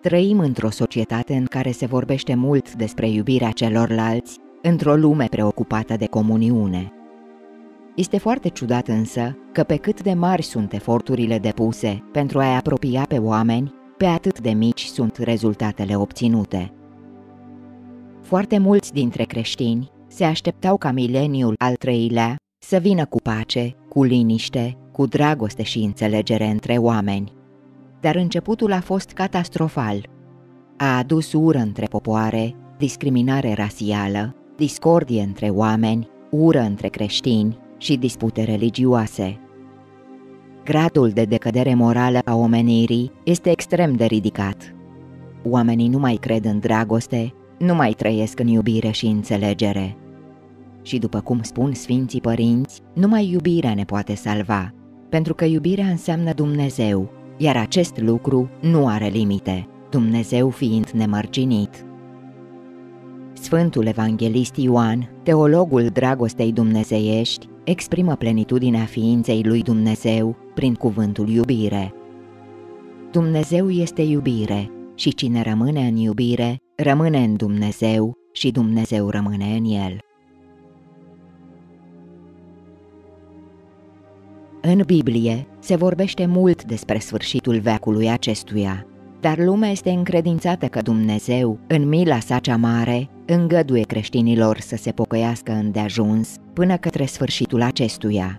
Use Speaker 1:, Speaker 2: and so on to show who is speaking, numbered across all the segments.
Speaker 1: Trăim într-o societate în care se vorbește mult despre iubirea celorlalți, într-o lume preocupată de comuniune. Este foarte ciudat însă că pe cât de mari sunt eforturile depuse pentru a-i apropia pe oameni, pe atât de mici sunt rezultatele obținute. Foarte mulți dintre creștini se așteptau ca mileniul al treilea să vină cu pace, cu liniște, cu dragoste și înțelegere între oameni. Dar începutul a fost catastrofal. A adus ură între popoare, discriminare rasială, discordie între oameni, ură între creștini și dispute religioase. Gradul de decădere morală a omenirii este extrem de ridicat. Oamenii nu mai cred în dragoste, nu mai trăiesc în iubire și înțelegere. Și după cum spun Sfinții Părinți, numai iubirea ne poate salva, pentru că iubirea înseamnă Dumnezeu, iar acest lucru nu are limite, Dumnezeu fiind nemărginit. Sfântul Evanghelist Ioan, teologul dragostei dumnezeiești, exprimă plenitudinea ființei lui Dumnezeu prin cuvântul iubire. Dumnezeu este iubire și cine rămâne în iubire, rămâne în Dumnezeu și Dumnezeu rămâne în el. În Biblie se vorbește mult despre sfârșitul veacului acestuia, dar lumea este încredințată că Dumnezeu, în mila sa cea mare, îngăduie creștinilor să se pocăiască îndeajuns până către sfârșitul acestuia.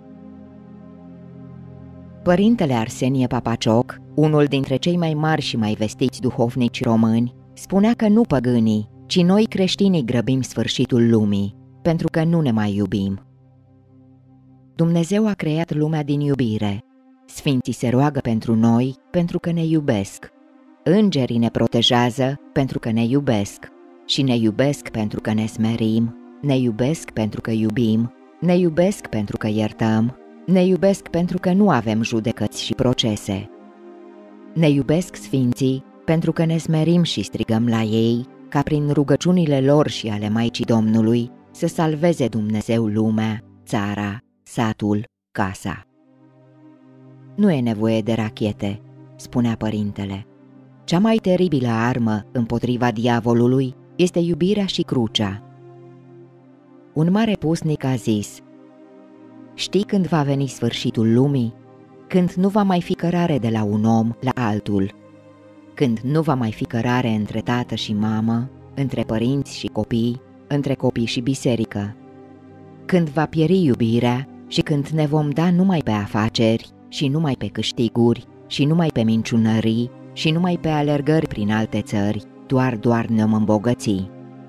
Speaker 1: Părintele Arsenie Papacioc, unul dintre cei mai mari și mai vestiți duhovnici români, spunea că nu păgânii, ci noi creștinii grăbim sfârșitul lumii, pentru că nu ne mai iubim. Dumnezeu a creat lumea din iubire. Sfinții se roagă pentru noi pentru că ne iubesc. Îngerii ne protejează pentru că ne iubesc. Și ne iubesc pentru că ne smerim, ne iubesc pentru că iubim, ne iubesc pentru că iertăm, ne iubesc pentru că nu avem judecăți și procese. Ne iubesc Sfinții pentru că ne smerim și strigăm la ei, ca prin rugăciunile lor și ale Maicii Domnului să salveze Dumnezeu lumea, țara, satul, casa. Nu e nevoie de rachete, spunea părintele. Cea mai teribilă armă împotriva diavolului este iubirea și crucea. Un mare pusnic a zis: știi când va veni sfârșitul lumii? Când nu va mai fi cărare de la un om la altul, când nu va mai fi cărare între tată și mamă, între părinți și copii, între copii și biserică, când va pieri iubirea și când ne vom da numai pe afaceri și numai pe câștiguri și numai pe minciunării și numai pe alergări prin alte țări, doar ne-om îmbogăți.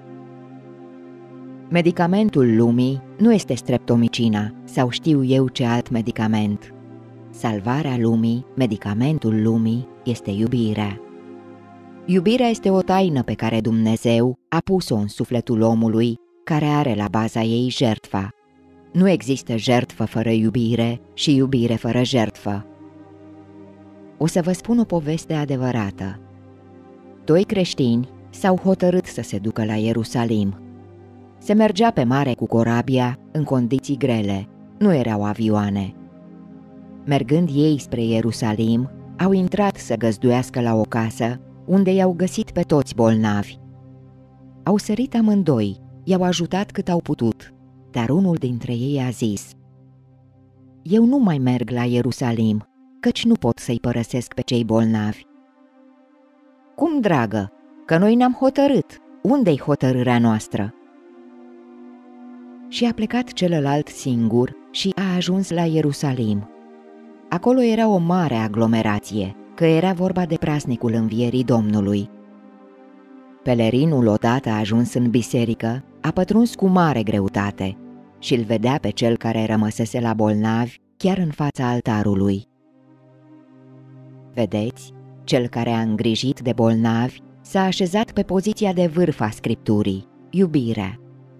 Speaker 1: Medicamentul lumii nu este streptomicina sau știu eu ce alt medicament. Salvarea lumii, medicamentul lumii, este iubirea. Iubirea este o taină pe care Dumnezeu a pus-o în sufletul omului, care are la baza ei jertfa. Nu există jertfă fără iubire și iubire fără jertfă. O să vă spun o poveste adevărată. Doi creștini s-au hotărât să se ducă la Ierusalim. Se mergea pe mare cu corabia în condiții grele, nu erau avioane. Mergând ei spre Ierusalim, au intrat să găzduiască la o casă unde i-au găsit pe toți bolnavi. Au sărit amândoi, i-au ajutat cât au putut, dar unul dintre ei a zis: eu nu mai merg la Ierusalim, căci nu pot să-i părăsesc pe cei bolnavi. Cum, dragă? Că noi ne-am hotărât. Unde-i hotărârea noastră? Și a plecat celălalt singur și a ajuns la Ierusalim. Acolo era o mare aglomerație, că era vorba de praznicul învierii Domnului. Pelerinul, odată ajuns în biserică, a pătruns cu mare greutate și îl vedea pe cel care rămăsese la bolnavi chiar în fața altarului. Vedeți, cel care a îngrijit de bolnavi s-a așezat pe poziția de vârf a Scripturii, iubirea.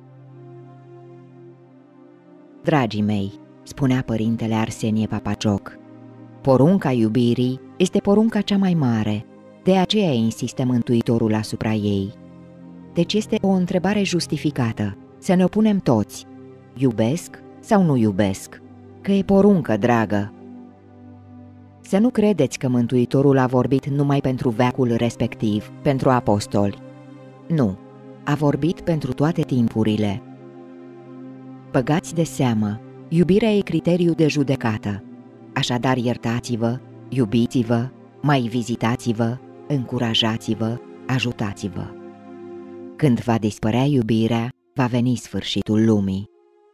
Speaker 1: Dragii mei, spunea părintele Arsenie Papacioc, porunca iubirii este porunca cea mai mare, de aceea insistă Mântuitorul asupra ei. Deci este o întrebare justificată, să ne opunem toți, iubesc sau nu iubesc, că e poruncă dragă. Să nu credeți că Mântuitorul a vorbit numai pentru veacul respectiv, pentru apostoli. Nu, a vorbit pentru toate timpurile. Băgați de seamă, iubirea e criteriu de judecată. Așadar iertați-vă, iubiți-vă, mai vizitați-vă, încurajați-vă, ajutați-vă. Când va dispărea iubirea, va veni sfârșitul lumii.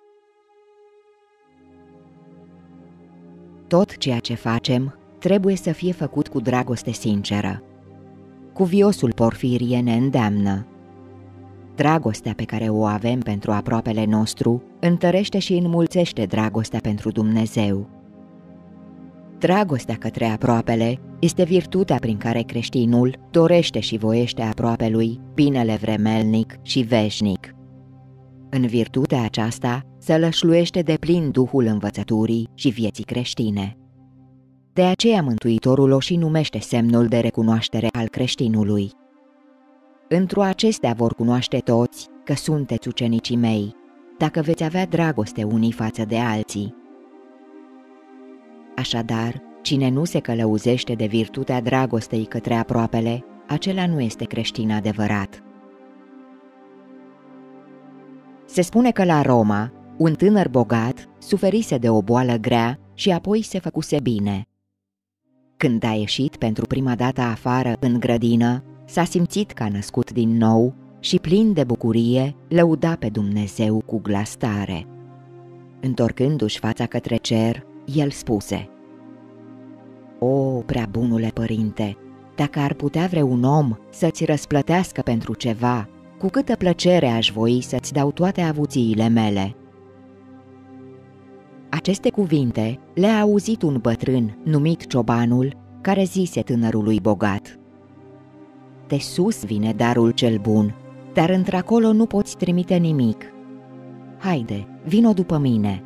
Speaker 1: Tot ceea ce facem trebuie să fie făcut cu dragoste sinceră. Cuviosul Porfirie ne îndeamnă. Dragostea pe care o avem pentru aproapele nostru întărește și înmulțește dragostea pentru Dumnezeu. Dragostea către aproapele este virtutea prin care creștinul dorește și voiește aproapelui binele vremelnic și veșnic. În virtutea aceasta se lășluiește deplin duhul învățăturii și vieții creștine. De aceea Mântuitorul o și numește semnul de recunoaștere al creștinului. Într-o acestea vor cunoaște toți că sunteți ucenicii mei, dacă veți avea dragoste unii față de alții. Așadar, cine nu se călăuzește de virtutea dragostei către aproapele, acela nu este creștin adevărat. Se spune că la Roma, un tânăr bogat suferise de o boală grea și apoi se făcuse bine. Când a ieșit pentru prima dată afară în grădină, s-a simțit ca născut din nou și plin de bucurie lăuda pe Dumnezeu cu glas tare. Întorcându-și fața către cer, el spuse: „O, prea bunule părinte, dacă ar putea vreun om să-ți răsplătească pentru ceva, cu câtă plăcere aș voi să-ți dau toate avuțiile mele." Aceste cuvinte le-a auzit un bătrân numit Ciobanul, care zise tânărului bogat: „De sus vine darul cel bun, dar într-acolo nu poți trimite nimic. Haide, vino după mine."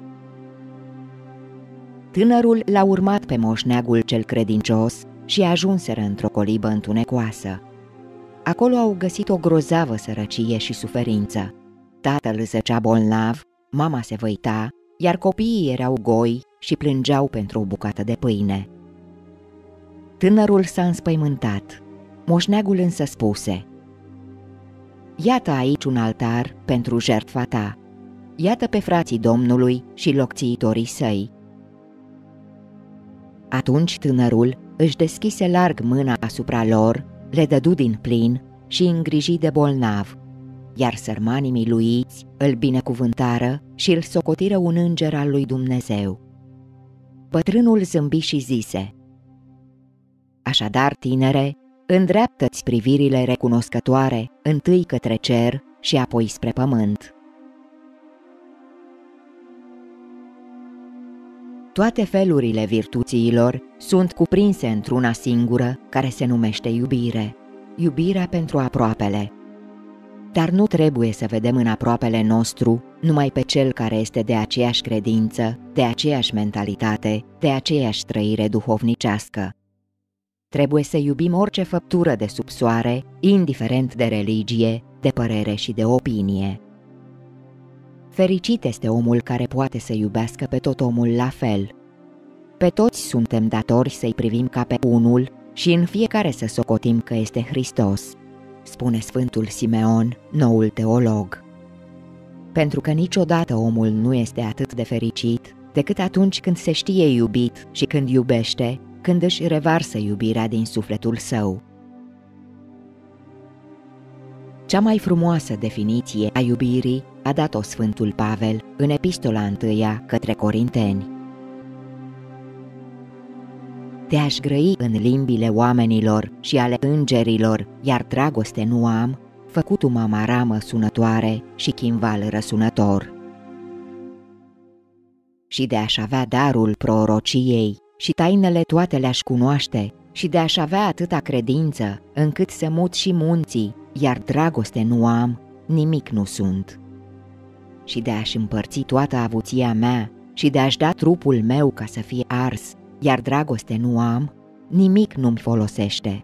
Speaker 1: Tânărul l-a urmat pe moșneagul cel credincios și ajunseră într-o colibă întunecoasă. Acolo au găsit o grozavă sărăcie și suferință. Tatăl zăcea bolnav, mama se văita, iar copiii erau goi și plângeau pentru o bucată de pâine. Tânărul s-a înspăimântat. Moșneagul însă spuse: „Iată aici un altar pentru jertfa ta. Iată pe frații Domnului și locțiitorii săi." Atunci tânărul își deschise larg mâna asupra lor, le dădu din plin și îngriji de bolnav, iar sărmanii miluiți îl binecuvântară și îl socotiră un înger al lui Dumnezeu. Bătrânul zâmbi și zise: „Așadar, tinere, îndreaptă-ți privirile recunoscătoare întâi către cer și apoi spre pământ." Toate felurile virtuților sunt cuprinse într-una singură care se numește iubire, iubirea pentru aproapele. Dar nu trebuie să vedem în aproapele nostru numai pe cel care este de aceeași credință, de aceeași mentalitate, de aceeași trăire duhovnicească. Trebuie să iubim orice făptură de sub soare, indiferent de religie, de părere și de opinie. Fericit este omul care poate să iubească pe tot omul la fel. Pe toți suntem datori să-i privim ca pe unul și în fiecare să socotim că este Hristos, spune Sfântul Simeon, noul teolog. Pentru că niciodată omul nu este atât de fericit decât atunci când se știe iubit și când iubește, când își revarsă iubirea din sufletul său. Cea mai frumoasă definiție a iubirii a dat-o Sfântul Pavel în Epistola 1 către Corinteni: „Te-aș grăi în limbile oamenilor și ale îngerilor, iar dragoste nu am, făcut-o amaramă sunătoare și chimval răsunător." Și de a-și avea darul prorociei și tainele toate le-aș cunoaște, și de a-și avea atâta credință încât să mut și munții, iar dragoste nu am, nimic nu sunt. Și de a-și împărți toată avuția mea și de a-și da trupul meu ca să fie ars, iar dragoste nu am, nimic nu-mi folosește.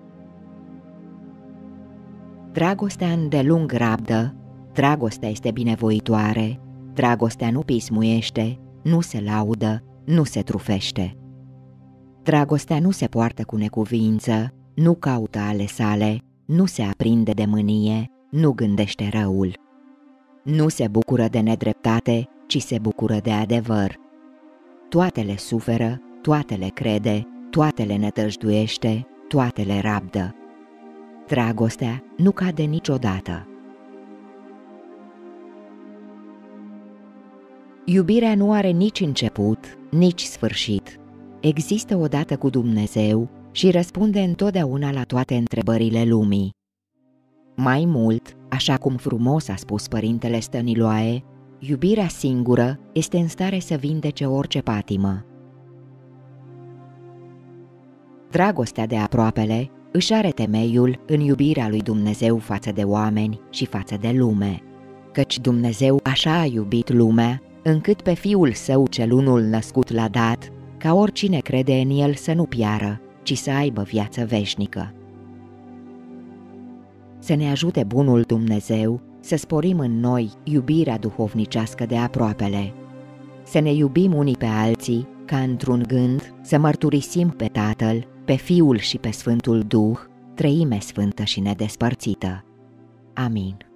Speaker 1: Dragostea îndelung rabdă, dragostea este binevoitoare, dragostea nu pismuiește, nu se laudă, nu se trufește. Dragostea nu se poartă cu necuvință, nu caută ale sale, nu se aprinde de mânie, nu gândește răul. Nu se bucură de nedreptate, ci se bucură de adevăr. Toate le suferă, toate le crede, toate le nădăjduiește, toate le rabdă. Dragostea nu cade niciodată. Iubirea nu are nici început, nici sfârșit. Există odată cu Dumnezeu și răspunde întotdeauna la toate întrebările lumii. Mai mult, așa cum frumos a spus părintele Stăniloae, iubirea singură este în stare să vindece orice patimă. Dragostea de aproapele își are temeiul în iubirea lui Dumnezeu față de oameni și față de lume, căci Dumnezeu așa a iubit lumea, încât pe Fiul Său cel unul născut l-a dat, ca oricine crede în El să nu piară, ci să aibă viață veșnică. Să ne ajute bunul Dumnezeu să sporim în noi iubirea duhovnicească de aproapele, să ne iubim unii pe alții, ca într-un gând să mărturisim pe Tatăl, pe Fiul și pe Sfântul Duh, Treime Sfântă și nedespărțită. Amin.